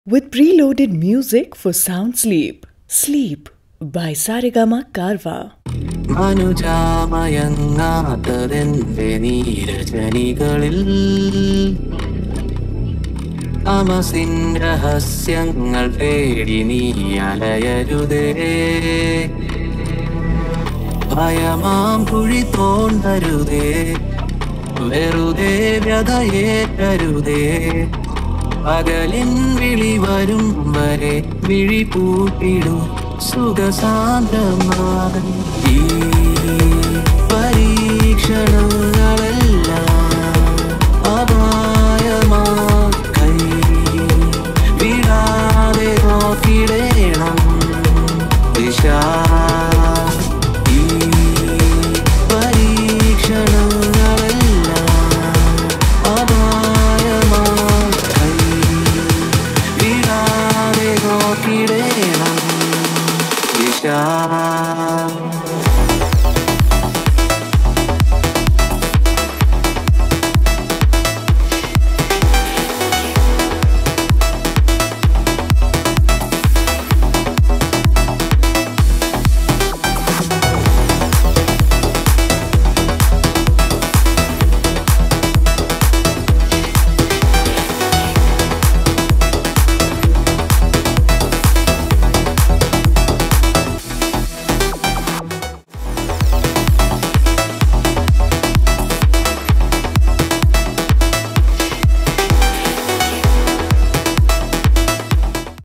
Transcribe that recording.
with preloaded music for sound sleep. Sleep by Saregama Karva. Manuja mayangatadente neerajanigalil amasin rahasyangal tedi nee alayarude ഭയമാം കുഴി തോണ്ടരുതേ വെറുതെ വ്യതയേറ്റരുതേ പകലിൻ വിളി വരും വരെ വിഴി പൂട്ടിടും സുഖസാന്ദ്രമാൻ ഈ പരീക്ഷണങ്ങളെല്ലാം അപായമാ കൈ വിടാതെ നോക്കിടേണം ദിശ Yeah.